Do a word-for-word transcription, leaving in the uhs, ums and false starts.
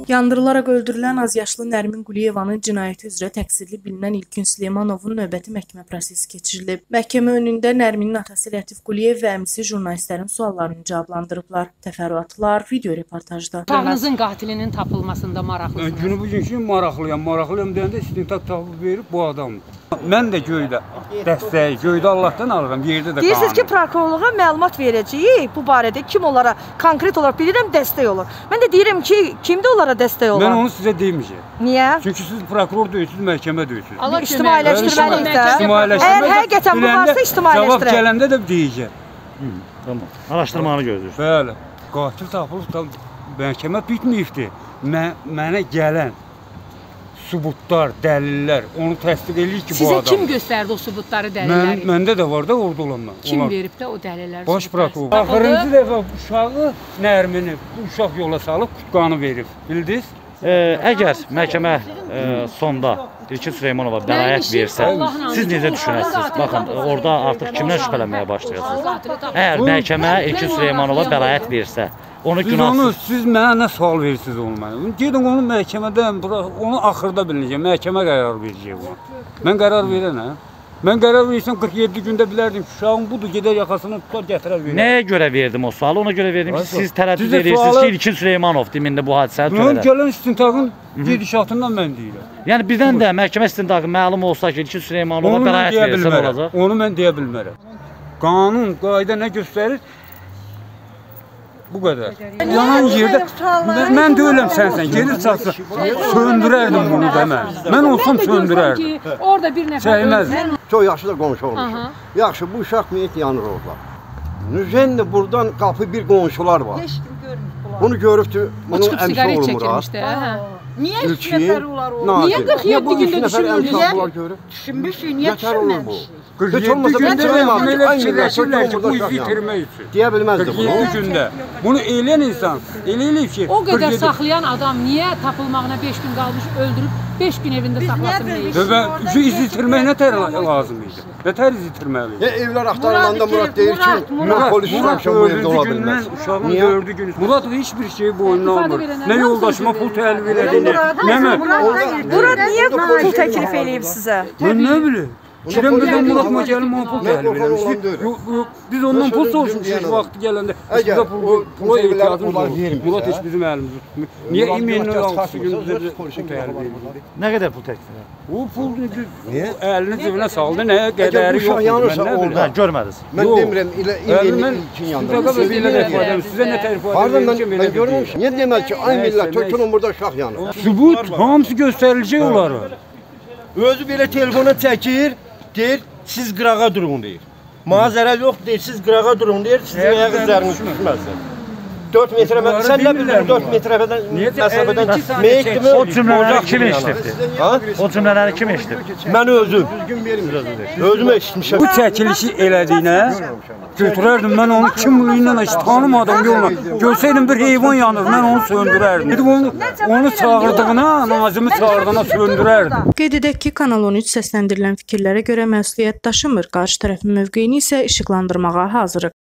Yandırılaraq öldürülən azyaşlı Nərmin Quliyevanın cinayəti üzrə təqsirli bilinən İlkin Süleymanovun növbəti məhkəmə prosesi keçirilib. Məhkəmə önündə Nərminin atası Lətif Quliyev və əmisi jurnalistlərin suallarını cavablandırıblar. Təfərrüatlar video reportajda. Uşağınızın qatilinin tapılmasında maraqlısınız. Günü bugün ki maraqlıyam, maraqlıyam deyəndə istintaq tapıb verib bu adamdır. Mən də göydə dəstəyi, göydə Allahdan alıram, yerdə də deyirsiniz ki, prokurorluğa məlumat verəcəyik bu barədə, kim onlara konkret olaraq bilirəm dəstək olur. Mən də deyirəm ki, kimdə onlara dəstək olur? Mən onu sizə deməyəcəm. Niyə? Çünki siz prokuror deyilsiniz, məhkəmə deyilsiniz. İctimailəşdirməliyik də. Əgər həqiqətən bu varsa ictimailəşdirək. Cavab gələndə də deyəcəm. Tamam. Araşdırmanı gözləyir. Bəli. Qatil tapılıb, məhkəmə bitməyibdir. Mənə gələn subutlar, dəlillər, onu təsdiq eləyir ki, bu adam. Sizə kim göstərdi o subutları, dəlilləri? Məndə də var da, orada olanlar. Kim verib də o dəlilləri? Baş prokuror. Axırıncı dəfə uşağı Nərmini bu uşaq yola salıb qutqanı verib, bildiniz? Əgər məhkəmə sonda İlkin Süleymanova bəraət versə, siz necə düşünəsiniz? Baxın, orada artıq kimdən şübhələnməyə başlayasınız? Əgər məhkəmə İlkin Süleymanova bəraət versə, onu günahsız... Siz mənə nə sual verirsiniz onu mənə? Gedin onu məhkəmədən, onu axırda bilinəcək, məhkəmə qərar verəcək ona. Mən qərar verənə. Mən qərar verirsəm qırx yeddi gündə bilərdim ki, uşağım budur, gedər yaxasını tutar, gətirər verir. Nəyə görə verdim o sualı? Ona görə verdim ki, siz tərəddüd edirsiniz ki, İlkin Süleymanov demində bu hadisəni törədər. Gələn istintaqın gedişatından mən deyirəm. Yəni birdən də məhkəmə istintaqı məlum olsa ki, İlkin Süleymanova bəraət versə olacaq? Onu mən deyə bilmərəm. Qanun, qayda nə göstərir? Bu qədər. Yanan yerdə, mən deyiləm sənsən, gedir çatsa, söndürərdim bunu da mən. Mən olsam söndürərdim. Orada bir nəfər öldü. Çox yaxşı da qonşu olmuşum. Yaxşı, bu uşaq meyit yanır orada. Nüzən də buradan qapı bir qonşular var. Bunu görübdür, bunun əmsi olmur. Niyə üç nəfər olar o? Niyə qırx yeddi gündə düşünmürlər? Düşünmüşük, niyə düşünməmişik? qırx yeddi gündə belə fikirləşirlər ki, bu izi itirmək üçün. Deyə bilməzdi bunu. qırx yeddi gündə. Bunu eləyən insan, eləyir ki... O qədər saxlayan adam niyə tapılmağına beş gün qalmış, öldürüb beş gün evində saxlasın deyir? Və şu izi itirmək nə tər lazım idi? Nə tər izi itirməli? Evlər axtarılanda Murad deyir ki, polis uşaqşan bu evdə ola bilməz. Uşağın dördü günü. Murad heç bir şey boynuna almır. Nə yoldaşıma pul təklif elədi, nə mən? Murad niyə pul təklif eləyib sizə? Mən nə bilim? Kirəm birdən Murad'ma gəlin, ona pul təklif eləmiş. Biz ondan pul soruşmuşuz vaxtı gələndə. Bizə pula ehtiyacımız var. Murad heç bizim əlimizi tutmuyor. Niyə imenin altısı gün bizə pul təklif eləyir? Nə qədər pul təklif eləyir? O pul əlini cibinə saldı, nəyə qədəri yoxdur, mən nə biləm. Görmədiniz. Mən demirəm, imenin için yandı. Sizə nə tərif edəyim? Mən görmüşüm. Niyə deməli ki, ay millət, tökünün burada şax yanır. Sübut, hamısı göstərilecək onları. Özü belə telefona çəkir, deyir, siz qırağa durun deyir. Mənə zərər yox deyir, siz qırağa durun deyir, sizin ayağı üzəriniz düşməsin. dörd metrə, sən nə bilirəm, dörd metrədən, məsafədən meyitdimi? O cümlələri kim eşitdi? O cümlələri kim eşitdi? Mən özüm. Özüm eşitmişəm. Bu çəkilişi elədiyinə götürərdim, mən onu kimliyindən heç tanımadım yolla. Görsəydim bir heyvan yanır, mən onu söndürərdim. Dedim, onu, onu çağırdığına, nazimi çağırdığına söndürərdim. Qeyd edək ki, Kanal on üç səsləndirilən fikirlərə görə məsuliyyət daşımır, qarşı tərəfin mövqeyini isə işıqlandırmağa hazırıq.